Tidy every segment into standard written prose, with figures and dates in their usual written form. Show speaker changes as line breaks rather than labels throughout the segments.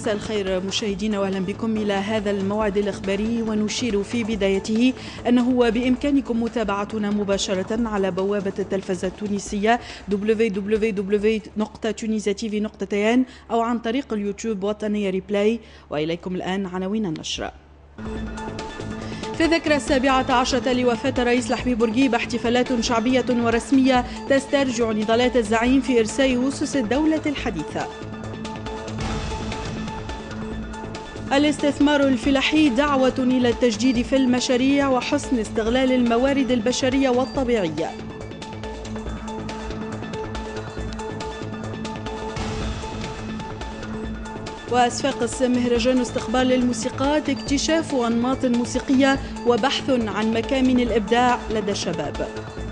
مساء الخير مشاهدينا واهلا بكم الى هذا الموعد الاخباري، ونشير في بدايته انه بامكانكم متابعتنا مباشره على بوابه التلفزه التونسيه www.tunisiatv.tn او عن طريق اليوتيوب وطنيه ريبلاي. واليكم الان عناوين النشره. في الذكرى 17 لوفاة الرئيس لحبيب بورقيبة احتفالات شعبية ورسمية تسترجع نضالات الزعيم في إرساء أسس الدولة الحديثة. الاستثمار الفلاحي دعوة إلى التجديد في المشاريع وحسن استغلال الموارد البشرية والطبيعية. وصفاقس مهرجان استقبال للموسيقات، اكتشاف أنماط موسيقية وبحث عن مكامن الإبداع لدى الشباب.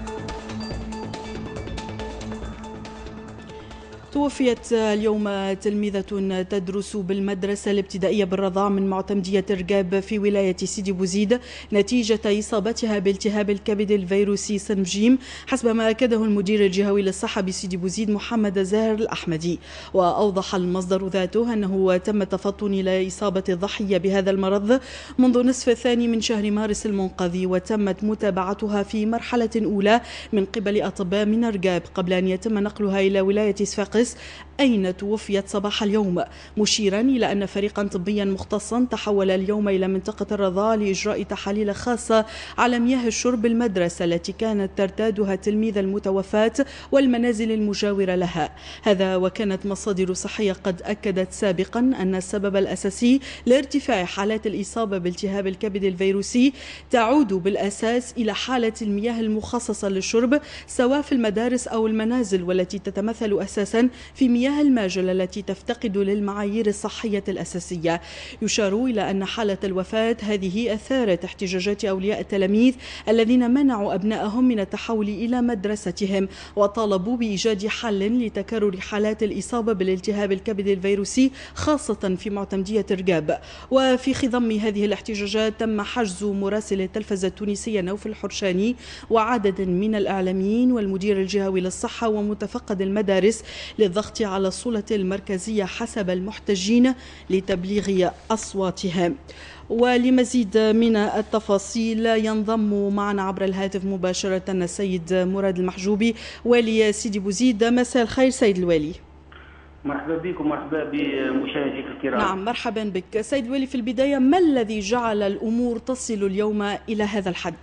توفيت اليوم تلميذة تدرس بالمدرسة الابتدائية بالرضاع من معتمدية رقاب في ولاية سيدي بوزيد نتيجة إصابتها بالتهاب الكبد الفيروسي صنف جيم، حسب ما أكده المدير الجهوي للصحة بسيدي بوزيد محمد زاهر الأحمدي. وأوضح المصدر ذاته أنه تم التفطن إلى إصابة الضحية بهذا المرض منذ نصف الثاني من شهر مارس المنقضي، وتمت متابعتها في مرحلة أولى من قبل أطباء من رقاب قبل أن يتم نقلها إلى ولاية صفاقس أين توفيت صباح اليوم، مشيرا إلى أن فريقا طبيا مختصا تحول اليوم إلى منطقة الرضاع لإجراء تحاليل خاصة على مياه الشرب المدرسة التي كانت ترتادها التلميذة المتوفاة والمنازل المجاورة لها. هذا وكانت مصادر صحية قد أكدت سابقا أن السبب الأساسي لارتفاع حالات الإصابة بالتهاب الكبد الفيروسي تعود بالأساس إلى حالة المياه المخصصة للشرب سواء في المدارس أو المنازل، والتي تتمثل أساسا في مياه الماجل التي تفتقد للمعايير الصحية الأساسية. يشار إلى أن حالة الوفاة هذه أثارت احتجاجات أولياء التلاميذ الذين منعوا أبنائهم من التحول إلى مدرستهم وطالبوا بإيجاد حل لتكرر حالات الإصابة بالالتهاب الكبد الفيروسي خاصة في معتمدية رقاب. وفي خضم هذه الاحتجاجات تم حجز مراسل التلفزة التونسية نوف الحرشاني وعدد من الإعلاميين والمدير الجهوي للصحة ومتفقد المدارس للضغط على السلطة المركزية حسب المحتجين لتبليغ أصواتهم. ولمزيد من التفاصيل ينضم معنا عبر الهاتف مباشرة السيد مراد المحجوبي والي سيدي بوزيد. مساء الخير سيد الوالي.
مرحبا بكم ومرحبا بمشاهديك الكرام.
نعم مرحبا بك سيد الوالي. في البداية ما الذي جعل الأمور تصل اليوم إلى هذا الحد؟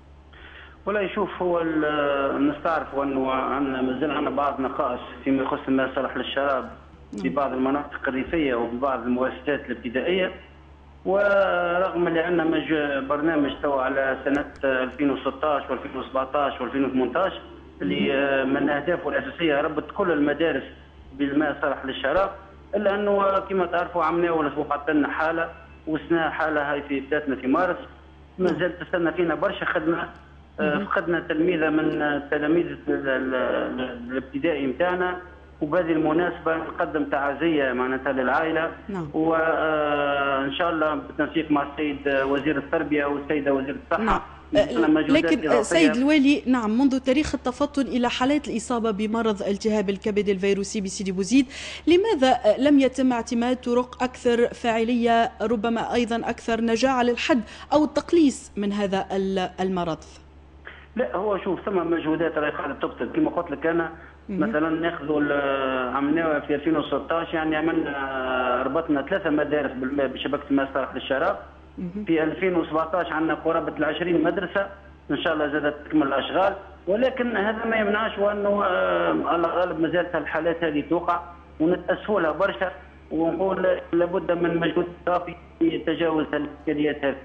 ولا يشوف هو نستعرف انه عندنا مازال عندنا بعض نقائص فيما يخص ما يصلح للشراب في بعض المناطق الريفيه وفي بعض المؤسسات الابتدائيه، ورغم اللي عندنا برنامج تو على سنه 2016 و2017 و2018 اللي من اهدافه الاساسيه ربط كل المدارس بالماء الصالح للشراب، الا انه كما تعرفوا عملنا الاسبوع لنا حاله وسنا حاله هاي في بدايتنا في مارس، ما زالت تستنى فينا برشا خدمه. فقدنا تلميذه من التلاميذ الابتدائي نتاعنا، وبهذه المناسبه نقدم تعازيه معناتها للعائله. وان شاء الله بالتنسيق مع السيد وزير التربيه والسيده وزير الصحه.
لكن سيد الوالي، نعم منذ تاريخ التفطن إلى حالات الإصابة بمرض التهاب الكبد الفيروسي بسيدي بوزيد، لماذا لم يتم اعتماد طرق أكثر فاعلية ربما أيضا أكثر نجاعة للحد أو التقليص من هذا المرض؟
لا هو شوف ثم مجهودات راهي قاعده تبطل كما قلت لك انا. مثلا ناخذوا عملناها في 2016 يعني عملنا ربطنا 3 مدارس بشبكه الماء الصالح للشراب. في 2017 عندنا قرابه 20 مدرسه، ان شاء الله زادت تكمل الاشغال، ولكن هذا ما يمنعش وانه على الغالب ما زالت الحالات هذه توقع ونتاسفوا لها برشا، ونقول لابد من مجهود اضافي في تجاوز الاشكاليات هذه.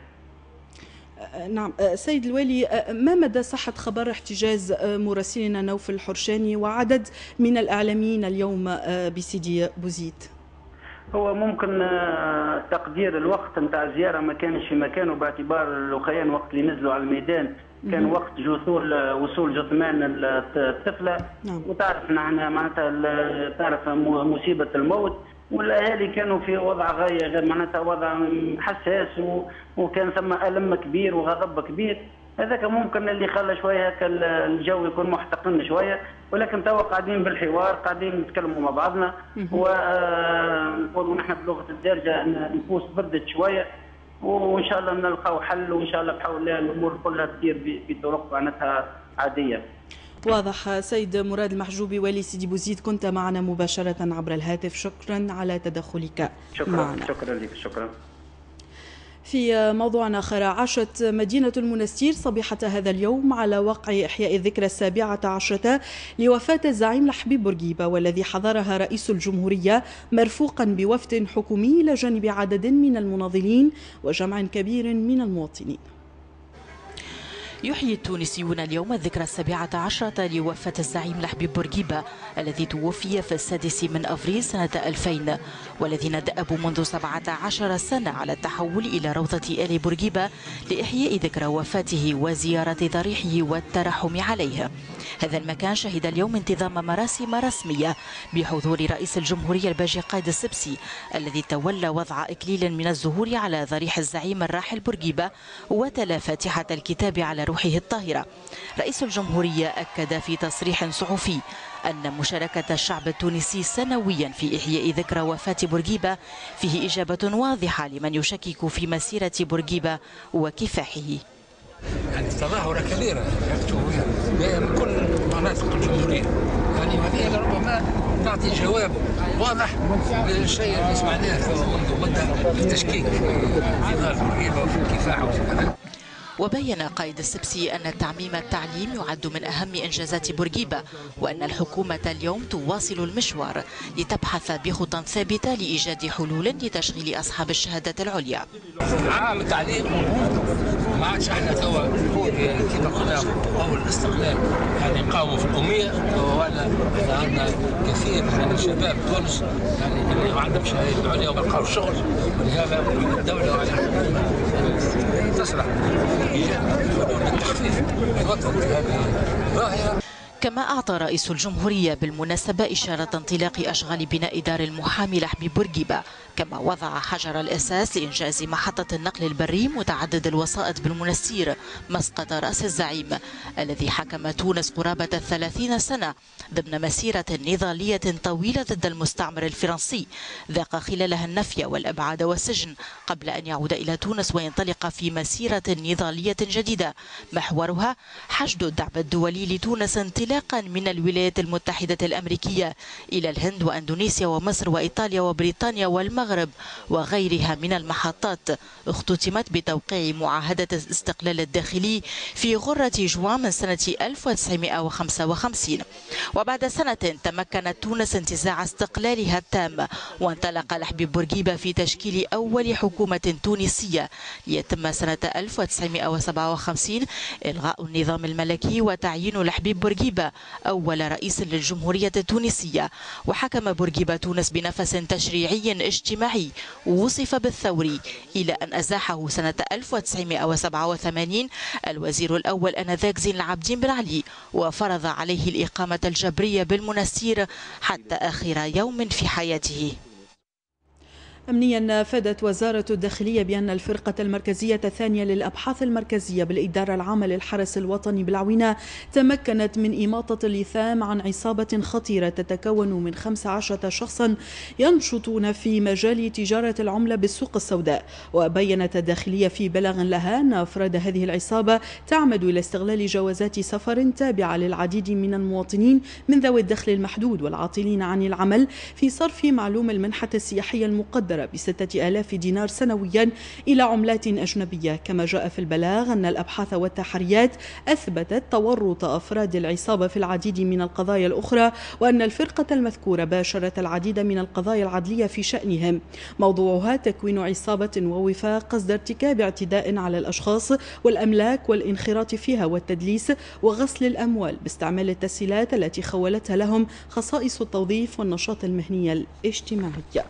نعم سيد الوالي، ما مدى صحة خبر احتجاز مراسلنا نوف الحرشاني وعدد من الإعلاميين اليوم بسيدي بوزيد؟
هو ممكن تقدير الوقت نتاع الزيارة ما كانش في مكانه، باعتبار الأخيان وقت اللي نزلوا على الميدان كان وقت وصول جثمان الطفلة. وتعرف نحن معناتها تعرف مصيبة الموت، والاهالي كانوا في وضع غايه غير معناتها وضع حساس، وكان ثم الم كبير وغضب كبير. هذاك ممكن اللي خلى شويه هكا الجو يكون محتقن شويه، ولكن توا قاعدين بالحوار، قاعدين نتكلموا مع بعضنا، ونقولوا نحن بلغه الدارجه ان النفوس بردت شويه، وان شاء الله نلقاو حل، وان شاء الله بحول الله الامور كلها تسير بطرق معناتها عاديه.
واضح. سيد مراد المحجوبي والي سيدي بوزيد، كنت معنا مباشرة عبر الهاتف، شكرا على تدخلك معنا.
شكرا لك. شكرا.
في موضوع آخر، عاشت مدينة المنستير صبيحة هذا اليوم على وقع إحياء الذكرى 17 لوفاة الزعيم لحبيب بورقيبة، والذي حضرها رئيس الجمهورية مرفوقا بوفد حكومي إلى جانب عدد من المناضلين وجمع كبير من المواطنين.
يحيي التونسيون اليوم الذكرى 17 لوفاة الزعيم لحبيب بورقيبة الذي توفي في 6 أفريل سنة 2000، والذين دأبوا منذ 17 سنة على التحول إلى روضة آل بورقيبة لإحياء ذكرى وفاته وزيارة ضريحه والترحم عليه. هذا المكان شهد اليوم انتظام مراسم رسمية بحضور رئيس الجمهورية الباجي قايد السبسي، الذي تولى وضع إكليل من الزهور على ضريح الزعيم الراحل بورقيبة وتلا فاتحة الكتاب على روحه الطاهرة. رئيس الجمهورية أكد في تصريح صحفي أن مشاركة الشعب التونسي سنويا في إحياء ذكرى وفاة بورقيبة فيه إجابة واضحة لمن يشكك في مسيرة بورقيبة وكفاحه.
يعني تظاهرة كبيرة من كل مناطق الجمهورية، يعني وهذه ربما تعطي جواب واضح للشيء اللي سمعناه منذ مدة في التشكيك في نضال بورقيبة وفي كفاحه.
وبين قائد السبسي أن تعميم التعليم يعد من أهم إنجازات بورقيبة، وأن الحكومة اليوم تواصل المشوار لتبحث بخطى ثابتة لإيجاد حلول لتشغيل أصحاب الشهادات العليا.
عام التعليم ما عادش احنا توا كما قلنا اول الاستقلال يعني نقاوموا في الاميه، ولا احنا عندنا كثير من الشباب تونس يعني اللي ما عندهمش شهاده عليا وما لقاوش شغل، ولهذا الدوله على تسرع للتخفيف من وطأة هذه الظاهره.
كما أعطى رئيس الجمهورية بالمناسبة إشارة انطلاق أشغال بناء دار المحامي لحبيب بورقيبة، كما وضع حجر الأساس لإنجاز محطة النقل البري متعدد الوسائط بالمنستير مسقط رأس الزعيم، الذي حكم تونس قرابة 30 سنة ضمن مسيرة نضالية طويلة ضد المستعمر الفرنسي، ذاق خلالها النفي والأبعاد والسجن قبل أن يعود إلى تونس وينطلق في مسيرة نضالية جديدة محورها حشد الدعم الدولي لتونس انطلاقا من الولايات المتحدة الأمريكية إلى الهند وأندونيسيا ومصر وإيطاليا وبريطانيا والمغرب وغيرها من المحطات، اختتمت بتوقيع معاهدة الاستقلال الداخلي في غرة جوان من سنة 1955. وبعد سنة تمكنت تونس انتزاع استقلالها التام، وانطلق لحبيب بورقيبة في تشكيل أول حكومة تونسية، ليتم سنة 1957 إلغاء النظام الملكي وتعيين لحبيب بورقيبة أول رئيس للجمهورية التونسية. وحكم بورقيبة تونس بنفس تشريعي اجتماعي وصف بالثوري، إلى أن أزاحه سنة 1987 الوزير الأول آنذاك زين العابدين بن علي، وفرض عليه الإقامة الجبرية بالمنستير حتى آخر يوم في حياته.
أمنيا، فادت وزارة الداخلية بأن الفرقة المركزية الثانية للأبحاث المركزية بالإدارة العامة للحرس الوطني بالعوينة تمكنت من إماطة اللثام عن عصابة خطيرة تتكون من 15 شخصا ينشطون في مجال تجارة العملة بالسوق السوداء. وبينت الداخلية في بلاغ لها أن أفراد هذه العصابة تعمد إلى استغلال جوازات سفر تابعة للعديد من المواطنين من ذوي الدخل المحدود والعاطلين عن العمل في صرف معلوم المنحة السياحية المقدرة ب6,000 دينار سنويا إلى عملات أجنبية. كما جاء في البلاغ أن الأبحاث والتحريات أثبتت تورط أفراد العصابة في العديد من القضايا الأخرى، وأن الفرقة المذكورة باشرت العديد من القضايا العدلية في شأنهم، موضوعها تكوين عصابة ووفاق قصد ارتكاب اعتداء على الأشخاص والأملاك والانخراط فيها والتدليس وغسل الأموال باستعمال التسهيلات التي خولتها لهم خصائص التوظيف والنشاط المهني الاجتماعي.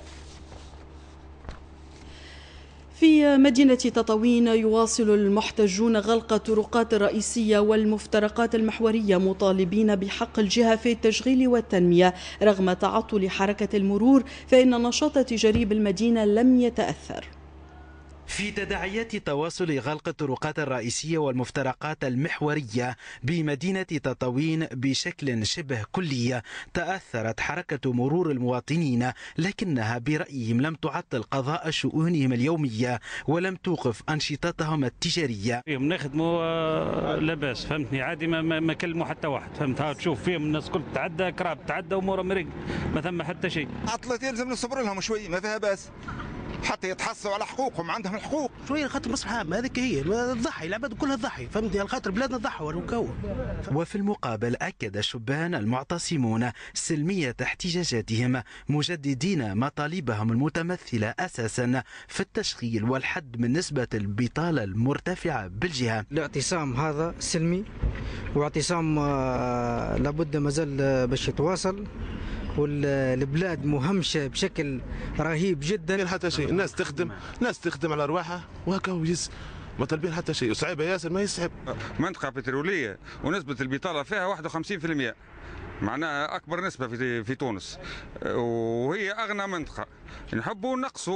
في مدينة تطاوين يواصل المحتجون غلق الطرقات الرئيسية والمفترقات المحورية مطالبين بحق الجهة في التشغيل والتنمية رغم تعطل حركة المرور، فإن النشاط التجاري بالمدينة لم يتأثر.
في تداعيات تواصل غلق الطرقات الرئيسية والمفترقات المحورية بمدينة تطاوين بشكل شبه كلي، تأثرت حركة مرور المواطنين، لكنها برأيهم لم تعطل قضاء شؤونهم اليومية ولم توقف أنشطتهم التجارية.
فيهم نخدموا لاباس، فهمتني، عادي ما كلموا حتى واحد، فهمت. ها تشوف فيهم الناس كل تعدى، كراب تعدى ومورا مريق، ما ثم حتى شيء.
عطلت يلزم نصبر لهم شوي، ما فيها باس حتى يتحصلوا على حقوقهم، عندهم الحقوق
شويه خاطر مصلحه عامه، هذيك هي تضحي العباد كلها تضحي، فهمتني، على خاطر بلادنا تضحوا ونكون.
وفي المقابل أكد الشبان المعتصمون سلمية احتجاجاتهم، مجددين مطالبهم المتمثلة أساسا في التشغيل والحد من نسبة البطالة المرتفعة بالجهة.
الاعتصام هذا سلمي، واعتصام لابد مازال باش يتواصل، والبلاد مهمشه بشكل رهيب جدا.
حتى شيء، الناس تخدم على ارواحها وهكا ويز ما طالبين حتى شيء، وصعيبه ياسر ما يسحب.
منطقه بتروليه ونسبه البطاله فيها 51%، معناها اكبر نسبه في تونس، وهي اغنى منطقه. نحبوا نقصوا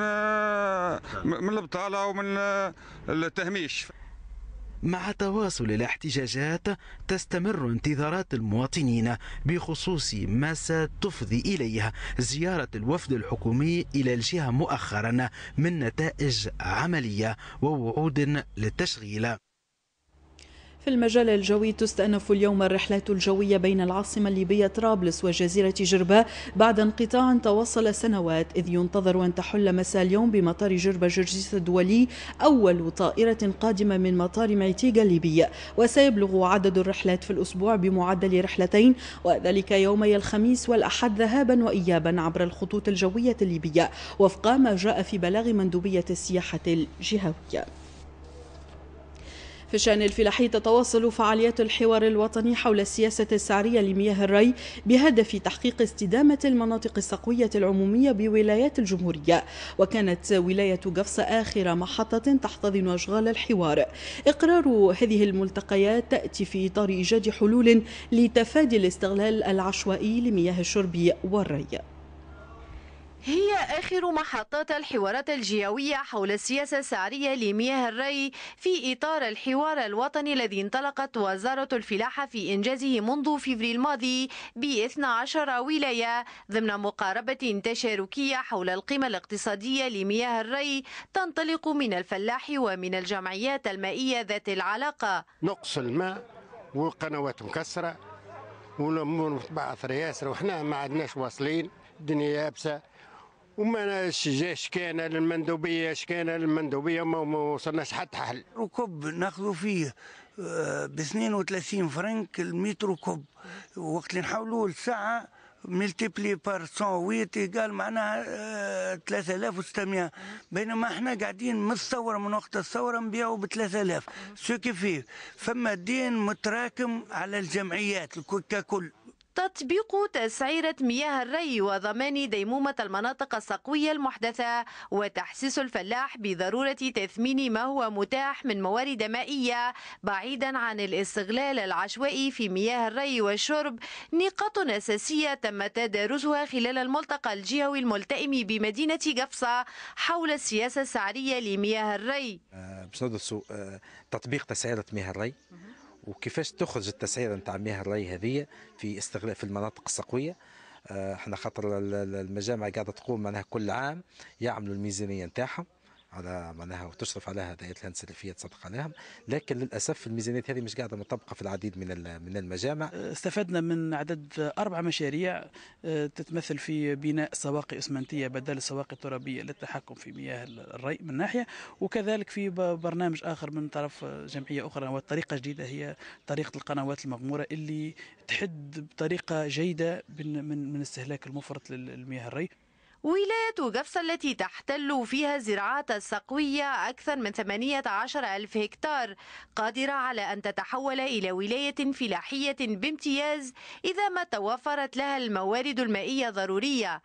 من البطاله ومن التهميش.
مع تواصل الاحتجاجات تستمر انتظارات المواطنين بخصوص ما ستفضي إليه زيارة الوفد الحكومي إلى الجهة مؤخرا من نتائج عملية ووعود للتشغيل.
في المجال الجوي تستأنف اليوم الرحلات الجوية بين العاصمة الليبية طرابلس وجزيرة جربة بعد انقطاع توصل سنوات، إذ ينتظر أن تحل مساء اليوم بمطار جربة جرجيس الدولي أول طائرة قادمة من مطار معتيقة الليبي، وسيبلغ عدد الرحلات في الأسبوع بمعدل رحلتين، وذلك يومي الخميس والأحد ذهابا وإيابا عبر الخطوط الجوية الليبية وفق ما جاء في بلاغ مندوبية السياحة الجهوية. في الشأن الفلاحي تتواصل فعاليات الحوار الوطني حول السياسة السعرية لمياه الري بهدف تحقيق استدامة المناطق السقوية العمومية بولايات الجمهورية، وكانت ولاية قفص آخر محطة تحتضن أشغال الحوار. إقرار هذه الملتقيات تأتي في إطار إيجاد حلول لتفادي الاستغلال العشوائي لمياه الشرب والري.
هي آخر محطات الحوارات الجهوية حول السياسة السعرية لمياه الري في إطار الحوار الوطني الذي انطلقت وزارة الفلاحة في إنجازه منذ فبراير الماضي ب12 ولاية ضمن مقاربة تشاركية حول القيمة الاقتصادية لمياه الري تنطلق من الفلاح ومن الجمعيات المائية ذات العلاقة.
نقص الماء والقنوات مكسرة ونتبعث ياسر وإحنا ما عدناش واصلين، الدنيا يابسة وما شكينا للمندوبية ما وصلناش حتى حل.
ركوب ناخذوا فيه ب 32 فرنك المتر كوب، وقت اللي نحولوه لساعة ملتيبلي بار 108 قال معناها 3600، بينما احنا قاعدين من الثورة، من وقت الثورة نبيعوا ب 3000. سو كيفيه فما دين متراكم على الجمعيات ككل.
تطبيق تسعيرة مياه الري وضمان ديمومة المناطق السقوية المحدثة وتحسيس الفلاح بضرورة تثمين ما هو متاح من موارد مائية بعيدا عن الاستغلال العشوائي في مياه الري والشرب نقاط أساسية تم تدارسها خلال الملتقى الجهوي الملتئم بمدينة قفصة حول السياسة السعرية لمياه الري.
باش ندرسوا تطبيق تسعيرة مياه الري وكيفاش تخرج التسعيره نتاع مياه الري هذه في استغلال في المناطق السقويه. احنا خاطر المجامع قاعده تقوم معناها كل عام يعملوا الميزانيه نتاعهم على معناها وتشرف عليها دائره الهندسه الفيه تصدق عليهم، لكن للاسف الميزانيات هذه مش قاعده مطبقه في العديد من المجامع.
استفدنا من عدد 4 مشاريع تتمثل في بناء سواقي اسمنتيه بدل السواقي الترابيه للتحكم في مياه الري من ناحيه، وكذلك في برنامج اخر من طرف جمعيه اخرى والطريقه جديده هي طريقه القنوات المغموره اللي تحد بطريقه جيده من استهلاك المفرط للمياه الري.
ولاية قفص التي تحتل فيها الزراعات السقوية أكثر من 18,000 هكتار قادرة على أن تتحول إلى ولاية فلاحية بامتياز إذا ما توفرت لها الموارد المائية ضرورية.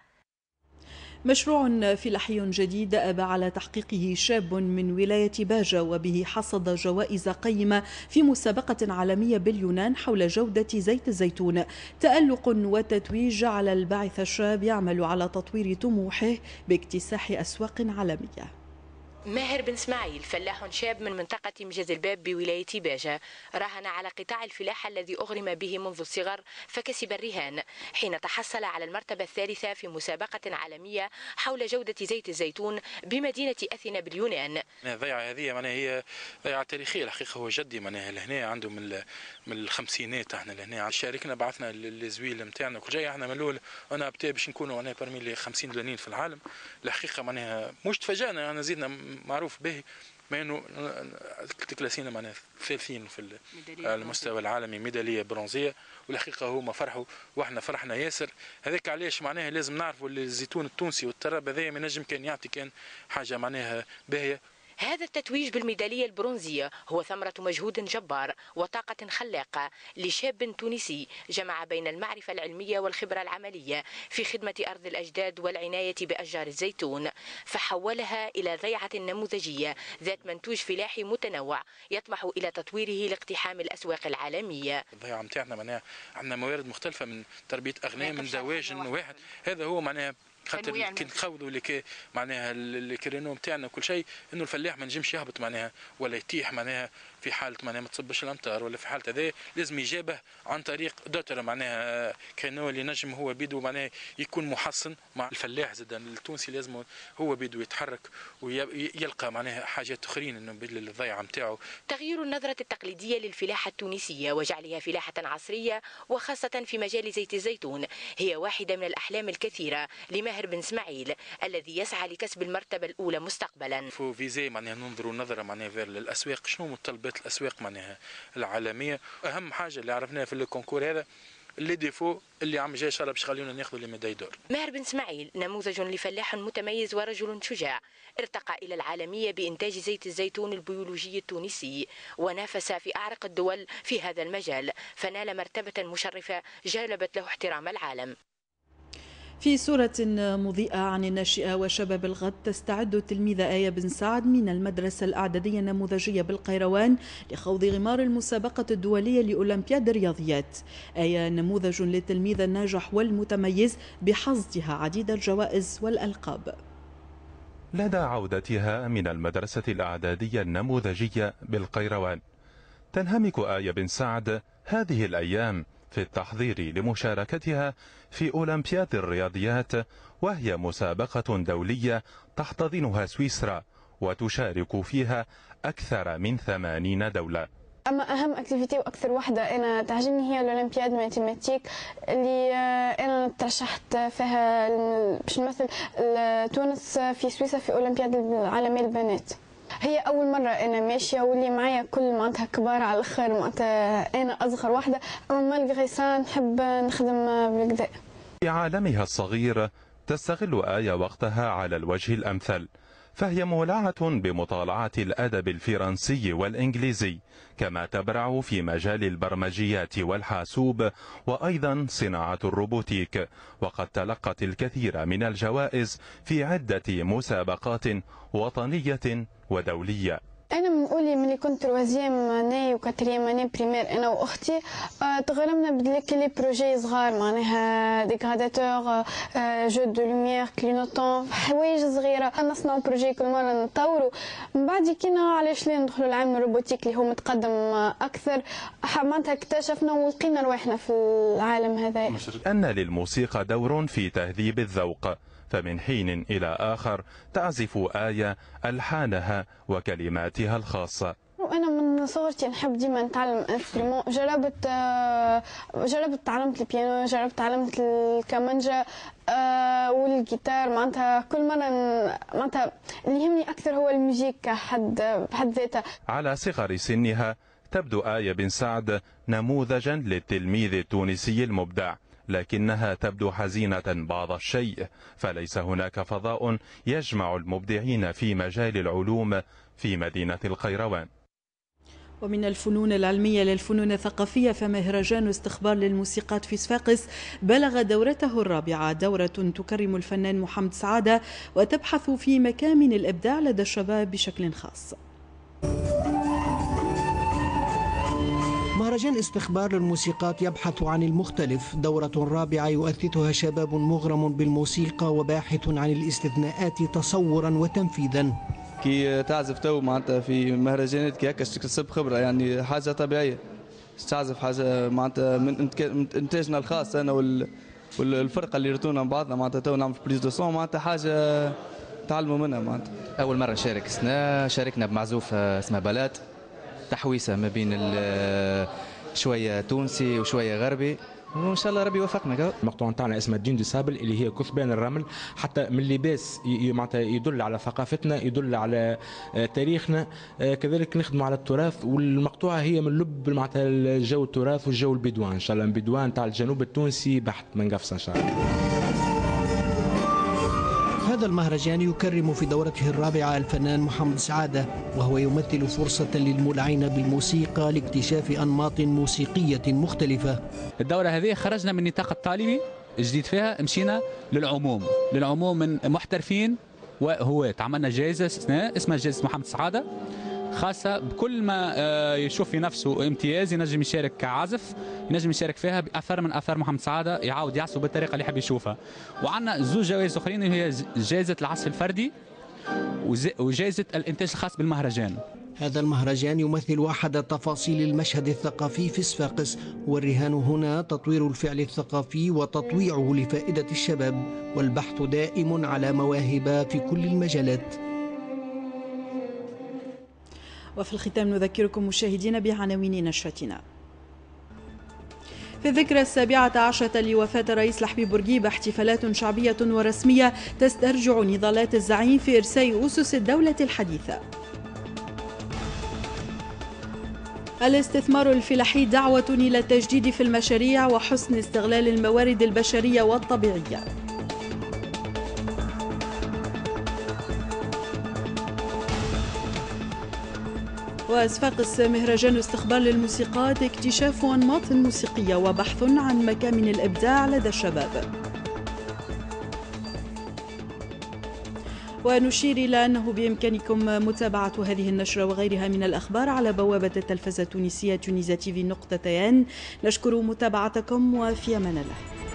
مشروع فلاحي جديد أبى على تحقيقه شاب من ولاية باجة، وبه حصد جوائز قيمة في مسابقة عالمية باليونان حول جودة زيت الزيتون. تألق وتتويج على الباعث الشاب يعمل على تطوير طموحه باكتساح أسواق عالمية.
ماهر بن اسماعيل فلاح شاب من منطقة مجازلباب بولاية باجة راهن على قطاع الفلاحة الذي أغرم به منذ الصغر فكسب الرهان حين تحصل على المرتبة الثالثة في مسابقة عالمية حول جودة زيت الزيتون بمدينة أثينا باليونان.
الضيعة هذه معناها هي ضيعة تاريخية الحقيقة. هو جدي معناها لهنا عنده من الخمسينات احنا لهنا شاركنا بعثنا الزويل نتاعنا كل جاي احنا من الاول انا ابتدى باش نكونوا معناها برمي لي 50 دولارين في العالم. الحقيقة معناها مش تفاجأنا انا زيدنا معروف به ما انه تكلاسينا معناها ثالثين في المستوى العالمي ميداليه برونزيه والحقيقه هما فرحوا واحنا فرحنا ياسر. هذاك علاش معناها لازم نعرفوا الزيتون التونسي والتراب هذايا ما نجم كان يعطي كان حاجه معناها باهيه.
هذا التتويج بالميدالية البرونزية هو ثمرة مجهود جبار وطاقة خلاقة لشاب تونسي جمع بين المعرفة العلمية والخبرة العملية في خدمة أرض الأجداد والعناية بأشجار الزيتون فحولها إلى ضيعة نموذجية ذات منتوج فلاحي متنوع يطمح إلى تطويره لاقتحام الأسواق العالمية.
الضيعة متاعنا معناها عندنا موارد مختلفة من تربية أغنام من دواجن واحد هذا هو معناها خاطر كي نخوضوا اللي معناها الكرينو نتاعنا وكل شيء انه الفلاح ما نجمش يهبط معناها ولا يتيح معناها في حاله معناها ما تصبش الامطار ولا في حاله هذا لازم يجابه عن طريق دوتر معناها كرينو اللي نجم هو بيدو معناها يكون محصن مع الفلاح زاد التونسي لازم هو بيدو يتحرك ويلقى معناها حاجات اخرين انه بالضيعه نتاعو.
تغيير النظره التقليديه للفلاحه التونسيه وجعلها فلاحه عصريه وخاصه في مجال زيت الزيتون هي واحده من الاحلام الكثيره لماهر بن اسماعيل الذي يسعى لكسب المرتبة الأولى مستقبلا.
فو فيزي معناها ننظروا نظرة معناها في الأسواق شنو متطلبات الأسواق معناها العالمية. أهم حاجة اللي عرفناها في الكونكور هذا اللي ديفو اللي عم جاي شرب باش خلينا ناخذوا الميداي دور.
ماهر بن اسماعيل نموذج لفلاح متميز ورجل شجاع ارتقى إلى العالمية بإنتاج زيت الزيتون البيولوجي التونسي ونافس في أعرق الدول في هذا المجال فنال مرتبة مشرفة جلبت له احترام العالم.
في صورة مضيئة عن الناشئة وشباب الغد تستعد التلميذة آية بن سعد من المدرسة الإعدادية النموذجية بالقيروان لخوض غمار المسابقة الدولية لأولمبياد الرياضيات. آية نموذج للتلميذ الناجح والمتميز بحصدها عديد الجوائز والألقاب.
لدى عودتها من المدرسة الإعدادية النموذجية بالقيروان تنهمك آية بن سعد هذه الأيام في التحضير لمشاركتها في أولمبياد الرياضيات وهي مسابقة دولية تحتضنها سويسرا وتشارك فيها أكثر من 80 دولة.
أما أهم أكتيفيتي وأكثر واحدة أنا تعجبني هي الأولمبياد ماتيماتيك اللي أنا ترشحت فيها باش نمثل تونس في سويسرا في أولمبياد العالمية للبنات. هي أول مرة أنا ماشية واللي معايا كل معناتها كبار على الآخر معناتها أنا أصغر واحدة أما مالغري سا نحب نخدم بالكدا.
في عالمها الصغير تستغل آية وقتها على الوجه الأمثل فهي مولعة بمطالعة الأدب الفرنسي والإنجليزي كما تبرع في مجال البرمجيات والحاسوب وأيضا صناعة الروبوتيك وقد تلقت الكثير من الجوائز في عدة مسابقات وطنية ودولية.
أنا من أولي ملي كنت روازيام اناي وكاتريام اناي بريمير أنا وأختي تغرمنا بلي بروجي صغار معناها ديكاداتور جو دو لوميير كلينوتون حوايج صغيرة نصنعوا بروجي كل مرة نطوروا من بعد كينا علاش لا ندخلوا العالم الروبوتيك اللي هو متقدم أكثر معناتها اكتشفنا ولقينا رواحنا في العالم هذا.
أن للموسيقى دور في تهذيب الذوق فمن حين إلى آخر تعزف آية ألحانها وكلماتها الخاصة.
أنا من صغرتي نحب ديما نتعلم انسترومون جربت تعلمت البيانو جربت تعلمت الكمانجا والجيتار معناتها كل مرة معناتها اللي يهمني أكثر هو الموسيقى بحد ذاتها.
على صغر سنها تبدو آية بن سعد نموذجا للتلميذ التونسي المبدع لكنها تبدو حزينة بعض الشيء فليس هناك فضاء يجمع المبدعين في مجال العلوم في مدينة القيروان.
ومن الفنون العلمية للفنون الثقافية فمهرجان استخبار للموسيقات في صفاقس بلغ دورته الرابعة دورة تكرم الفنان محمد سعادة وتبحث في مكامن الإبداع لدى الشباب بشكل خاص.
مهرجان استخبار للموسيقات يبحث عن المختلف دورة رابعة يؤسسها شباب مغرم بالموسيقى وباحث عن الاستثناءات تصورا وتنفيذا.
كي تعزف تو معناتها في مهرجانات كي هكا تكتسب خبره، يعني حاجه طبيعيه. تعزف حاجه معناتها من انتاجنا الخاص انا والفرقه اللي رتونا مع بعضنا، معناتها تو نعمل بريز دو سون، معناتها حاجه تعلموا منها. معناتها
اول مره نشارك شاركنا بمعزوف اسمه بلات، تحويسه ما بين شويه تونسي وشويه غربي، وان شاء الله ربي يوفقنا.
المقطوعه نتاعنا اسمها دين دي سابل اللي هي كثبان الرمل، حتى من اللباس معناتها يدل على ثقافتنا، يدل على تاريخنا، كذلك نخدموا على التراث. والمقطوعه هي من لب معناتها الجو التراث والجو البدوان ان شاء الله، البدوان تاع الجنوب التونسي بحت من قفصه ان شاء الله.
هذا المهرجان يكرم في دورته الرابعة الفنان محمد سعادة، وهو يمثل فرصة للمولعين بالموسيقى لاكتشاف أنماط موسيقية مختلفة.
الدورة هذه خرجنا من نطاق الطالبي الجديد فيها، مشينا للعموم من محترفين وهواة. عملنا جائزة اسمها جائزة محمد سعادة، خاصة بكل ما يشوف في نفسه امتياز ينجم يشارك كعازف، ينجم يشارك فيها بأثر من آثار محمد سعادة، يعاود يعزف بالطريقة اللي يحب يشوفها. وعندنا زوج جوائز أخرين، هي جائزة العزف الفردي وجائزة الإنتاج الخاص بالمهرجان.
هذا المهرجان يمثل أحد تفاصيل المشهد الثقافي في صفاقس، والرهان هنا تطوير الفعل الثقافي وتطويعه لفائدة الشباب، والبحث دائم على مواهب في كل المجالات.
وفي الختام نذكركم مشاهدينا بعناوين نشرتنا. في الذكرى 17 لوفاة الرئيس لحبيب بورقيبة، احتفالات شعبية ورسمية تسترجع نضالات الزعيم في إرساء أسس الدولة الحديثة. الاستثمار الفلاحي دعوة إلى التجديد في المشاريع وحسن استغلال الموارد البشرية والطبيعية. وصفاقس مهرجان استقبال للموسيقات، اكتشاف أنماط موسيقية وبحث عن مكامن الإبداع لدى الشباب. ونشير إلى أنه بإمكانكم متابعة هذه النشرة وغيرها من الأخبار على بوابة التلفزة التونسية tunisia tv.tn. نشكر متابعتكم وفي أمان الله.